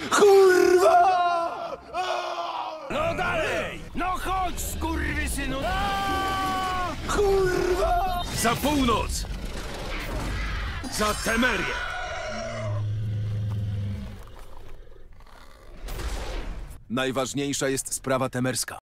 Kurwa! No dalej! No chodź, skurwysynu! Kurwa! Za północ! Za Temerię! Najważniejsza jest sprawa temerska.